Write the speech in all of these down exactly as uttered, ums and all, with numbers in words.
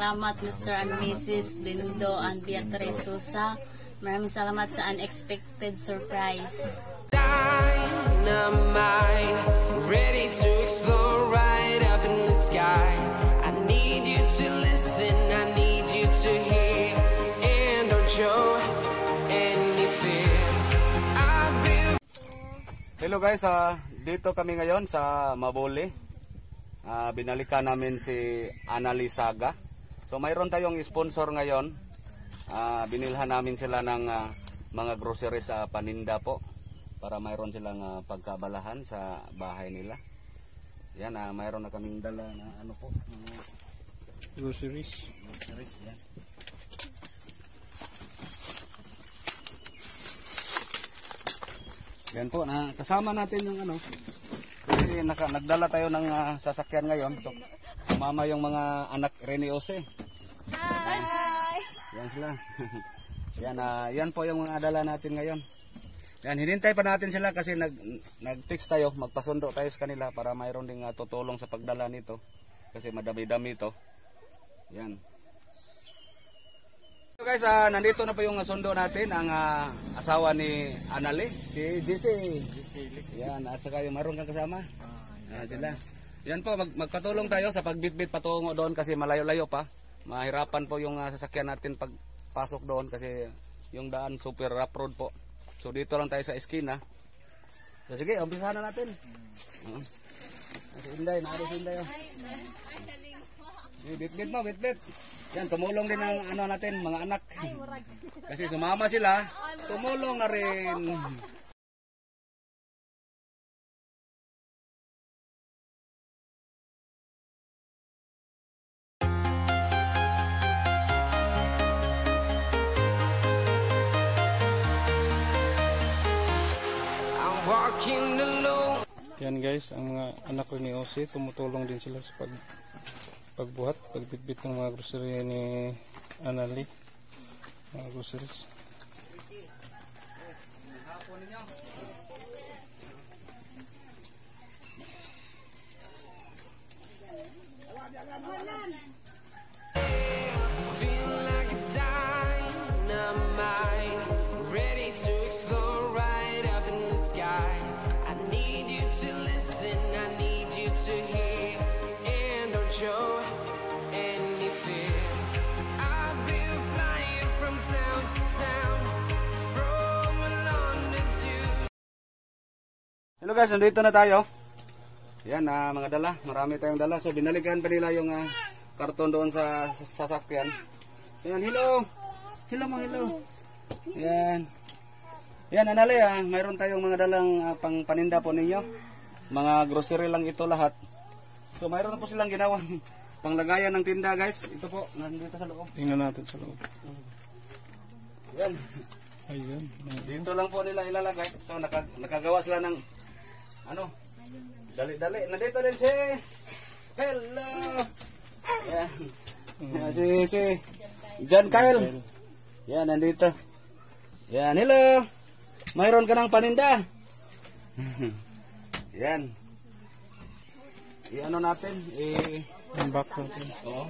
salamat Mister and Missus Lindo and Beatrice Sosa. Maraming salamat sa unexpected surprise. Dynamite, ready to explore right up in the sky. I need you to listen, I need you to hear, and don't show any fear. I've been... Hello guys, uh, dito kami ngayon sa Mabole. Uh, binalikan namin si Analisaga. So mayroon tayong sponsor ngayon. Uh, binilhan namin sila ng uh, mga groceries sa uh, paninda po. Para mayroon silang uh, pagkabalahan sa bahay nila. Yan, uh, mayroon na kaming dala na ano po, mga groceries. Groceries, yan. Yan po, na kasama natin yung ano. Kasi naka, nagdala tayo ng uh, sasakyan ngayon. So, sumama yung mga anak Rene Ose. Hi! Yan sila. Yan, uh, yan po yung mga dala natin ngayon. Yan, hinintay pa natin sila kasi nag, nag-text tayo, magpasundo tayo sa kanila para mayroon ding uh, tutulong sa pagdala nito. Kasi madami-dami ito. Yan. So guys, uh, nandito na po yung sundo natin, ang uh, asawa ni Anali, si J C. Yan, at saka yung mayroon kang kasama. Yan sila. Yan po, mag, magpatulong tayo sa pagbitbit patungo doon kasi malayo-layo pa. Mahirapan po yung uh, sasakyan natin pagpasok doon kasi yung daan super rough road po. So dito lang tayo sa eskina. So sige, umpisahan na natin. Uh, si Inday, naari si Inday. Oh. Bit-bit mo, bit-bit. Yan, tumulong din ang ano natin, mga anak. Kasi sumama sila, tumulong na rin. Yan guys, ang mga anak ko ni Ose, tumutulong din sila sa pag, pagbuhat, pagbitbit ng mga grocery ni Anali, mga groceries. Hello guys, nandito na tayo. Yan, uh, mga dala. Marami tayong dala. So, binalikan pa nila yung uh, karton doon sa sasakyan. Yan, hello. Hello mo, hello. Yan. Yan, Anali, uh, mayroon tayong mga dalang uh, pang paninda po ninyo. Mga grocery lang ito lahat. So, mayroon na po silang ginawang panglagayan ng tinda guys. Ito po, nandito sa loob. Tingnan natin sa loob. Yan. Ayun. Dito lang po nila ilalagay. So, naka, nakagawa sila ng ano? Dali-dali. Nandito din si hello. Yan. Yan si si John Kyle. Yan, nandito. Yan, hello. Mayroon ka ng paninda. Yan. I-ano natin? I-unbox natin. Oo.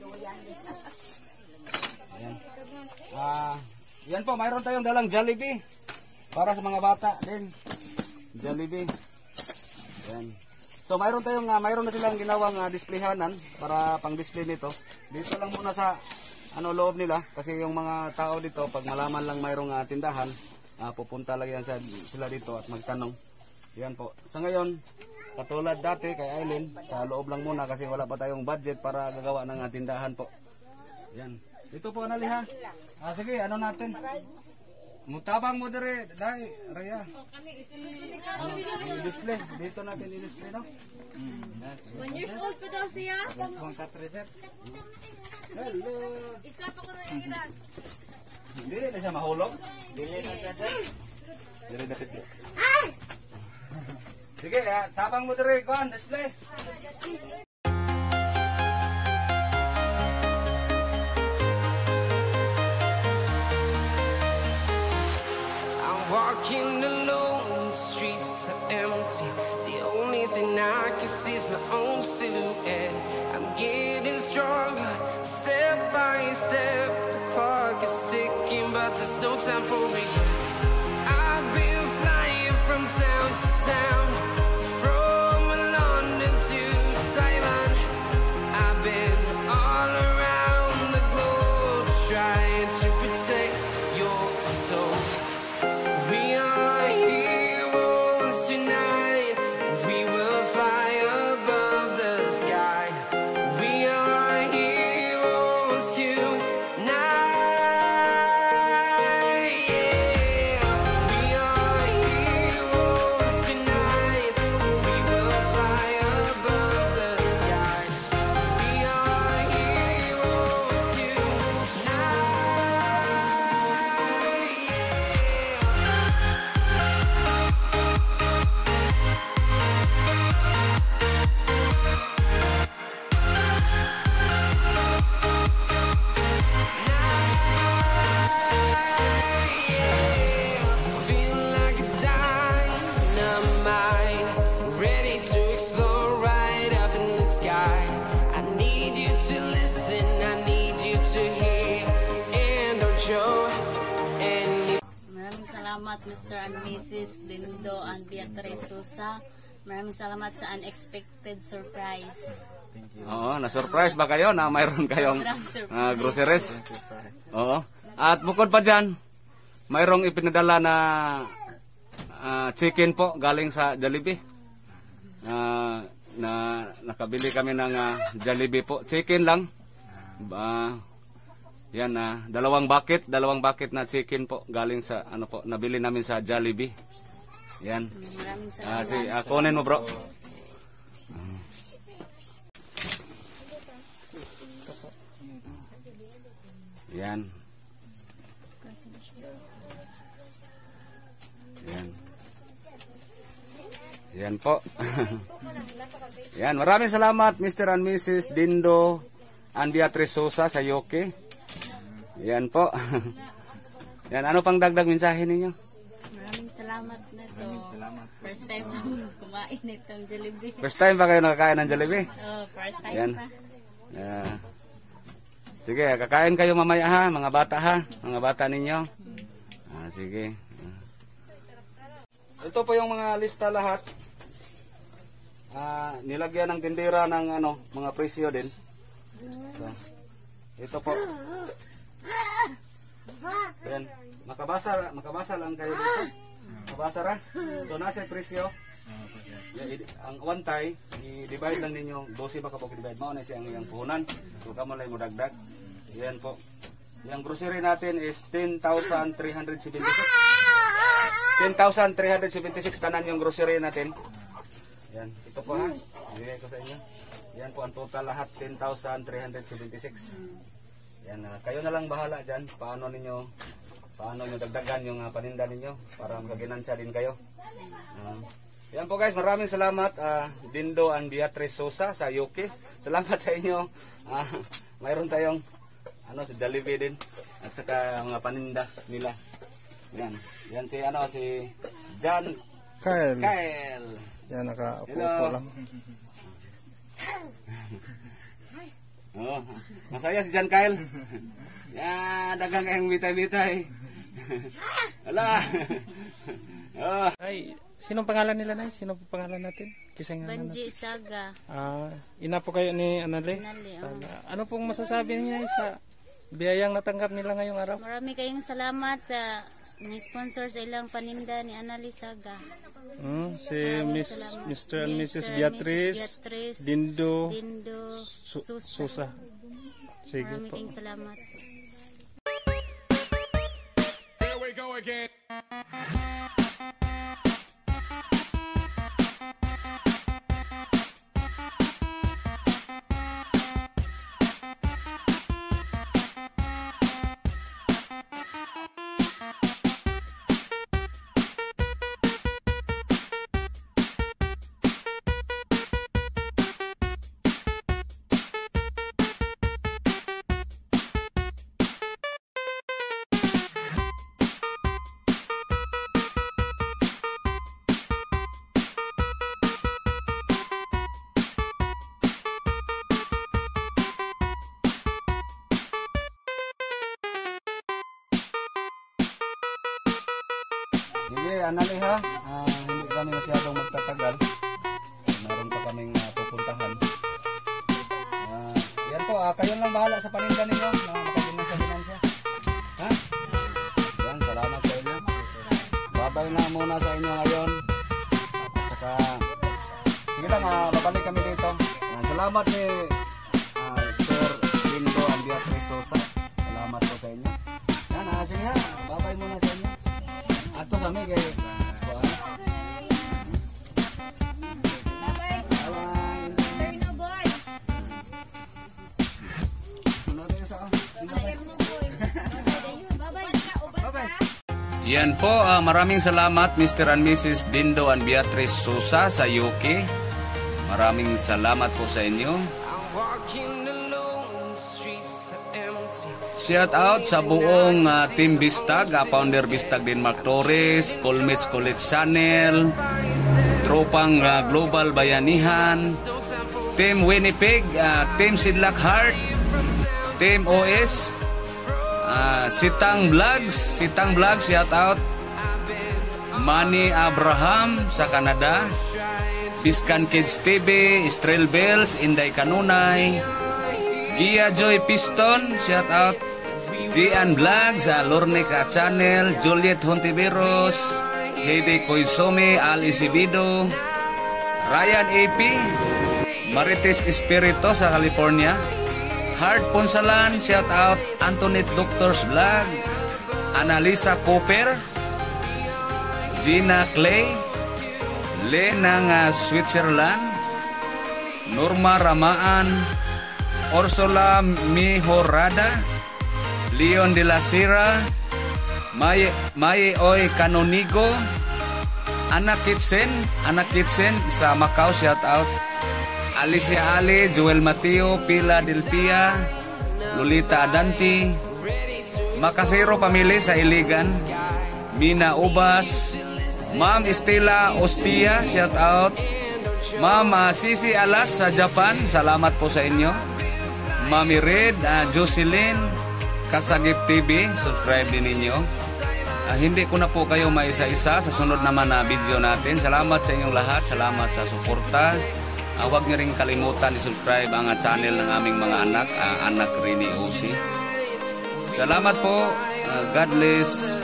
Yan. Ah, yan po, mayroon tayong dalang Jollibee para sa mga bata din. Jollibee. Yan. So mayroon tayong uh, mayroon na silang ginawang uh, displayhanan para pang-display nito. Dito lang muna sa ano loob nila kasi yung mga tao dito pag malaman lang mayroong uh, tindahan, uh, pupunta lang yan sa, sila dito at magtanong. Yan po. Sa ngayon, katulad dati kay Aileen, sa loob lang muna kasi wala pa tayong budget para gagawa ng uh, tindahan po. Yan. Dito po Anali ha. Ah, sige, ano natin? Mutabang mo dire, dai, Raya. Ano, i-display. Dito natin i-display, no? One years old pa daw siya. Hello. Isa pa ko na iran. Hindi na siya mahulog. Dili na siya dyan. Dili na siya. Sige, ah, tabang mo dire, kuhan, display. Walking alone, the streets are empty. The only thing I can see is my own silhouette. I'm getting stronger, step time for regrets. I've been flying from town to town, from London to Taiwan. I've been all around the globe trying to protect your soul. We are heroes tonight. We will fly above the sky. We are heroes tonight. Yeah. We are heroes tonight. We will fly above the sky. We are heroes tonight. Feel like a dynamite, ready to explore right up in the sky. I need you to listen, I need you to hear, and don't show any. Maraming salamat Mister and Missus Dindo and Beatrice Sosa. Maraming salamat sa unexpected surprise. Oo, na-surprise ba kayo na mayroon kayong Sobrang surprise. ah, groceries? Oo. At bukod pa dyan, mayroong ipinadala na ah, chicken po galing sa Jollibee. Ah, na nakabili kami ng ah, Jollibee po. Chicken lang. Ah, yan na dalawang bucket, dalawang bucket na chicken po galing sa ano po, nabili namin sa Jollibee. Yan. Maraming Ah, salamat. si ah, kunin mo, bro. Yan. Yan. Yan po. Yan, maraming salamat Mister and Missus Dindo and Beatrice Sosa sa Yoke. Yan po. Yan, ano pang dagdag mensahe ninyo? Maraming salamat na to. First time akong kumain itong Jollibee. First time ba kayo nakakain ng Jollibee? Oh, first time Yan. pa. Ah, sige, kakain kayo mamaya ha, mga bata ha, mga bata ninyo. Ah, sige. Ito po yung mga lista lahat. Ah, nilagyan ng tindera ng ano, mga presyo din. So, ito po. Yan, makabasa, makabasa lang kayo dito. Makabasa ra. So nasa presyo. Ya, ang one tie, i-divide lang ninyo, twelve baka po i-divide mo na siyang yung puhunan. So kamo lang mo dagdag. Yan po. Yung grocery natin is ten thousand three hundred seventy-six. ten thousand three hundred seventy-six tanan yung grocery natin. Yan, ito po ha. Bigay ko sa inyo. Yan po ang total lahat ten thousand three hundred seventy-six. Yan, uh, kayo na lang bahala diyan paano ninyo paano niyo dagdagan yung uh, paninda ninyo para magaginansya din kayo. Uh, Yan po guys, maraming salamat uh, Dindo and Beatrice Sosa sa Yoke. Salamat sa inyo. Uh, mayroon tayong ano si Jollibee din at saka mga paninda nila. Yan. Yan si ano si John Kyle. Kyle. Yan, nakaupo Hello. lang. Oh, masaya si John Kyle. Yan, dagang kayong bitay-bitay. Ala. Oh. Ay, sinong pangalan nila na? Sino po pangalan natin? Kisang nga natin. Banji Saga. Ah, ina po kayo ni Anale? Anale, oh. Saga. Ano pong masasabi niya sa biyayang natanggap nila ngayong araw? Marami kayong salamat sa ni-sponsor sa ilang paninda ni Anali Saga. Hmm, si Maraming Miss salamat. Mister and Missus Mister and Beatrice, Missus Beatrice, Dindo, Dindo, Su- Susa. Susa. Sige Marami po. kayong salamat. Here we go again. Anali ha, ah, hindi kami masyadong magtatagal. Meron pa kaming uh, pupuntahan. Uh, yan po, uh, kayo lang bahala sa paninda ninyo na makaginawa sa finansya. Ha? Yan, salamat sa inyo. Babay na muna sa inyo ngayon. At saka, sige lang, uh, babalik kami dito. Uh, salamat ni uh, Sir Lindo and Beatrice Sosa. Salamat po sa inyo. Yan, uh, sige nga, babay muna sa inyo. Ato sa amin kay yan po, uh, maraming salamat Mister and Missus Dindo and Beatrice Sosa sa U K. Maraming salamat po sa inyo. Shout out sa buong uh, Team Bistag, uh, Founder Bistag Denmark Torres, Colmets College Channel, Tropang uh, Global Bayanihan, Team Winnipeg, uh, Team Sidlak Heart, Team O S, Uh, Sitang Vlogs, Sitang Vlogs, shout out. Manny Abraham sa Canada, Biscan Kids T V, Israel Bells, Inday Kanunay, Gia Joy Piston, shout out. Gian Vlogs, uh, Lornica Channel, Juliet Hontiveros, Heidi Koisome, Ali Sibido, Ryan A P, Marites Espirito sa California, Hard Ponsalan, shout out. Antoinette Doctors Vlog, Annalisa Cooper, Gina Clay, Le ng uh, Switzerland, Norma Ramaan, Ursula Mihorada, Leon de la Sierra, May May Oy Canonigo, Anak Kitsen, Anak Kitsen sa Macau, shout out. Alicia Ali, Joel Mateo, Pila Delpia, Lolita Adanti, Makasero Pamili sa Iligan, Mina Ubas, Ma'am Estela Ostia, shout out. Ma'am uh, Sisi Alas sa Japan, salamat po sa inyo. Mami Red, uh, Jocelyn, Kasagip T V, subscribe din ninyo. Uh, hindi ko na po kayo maisa-isa sa sunod naman na video natin. Salamat sa inyong lahat, salamat sa suporta. Uh, huwag niyo rin kalimutan i-subscribe ang uh, channel ng aming mga anak, uh, Anak Rini O C. Salamat po. Uh, God bless.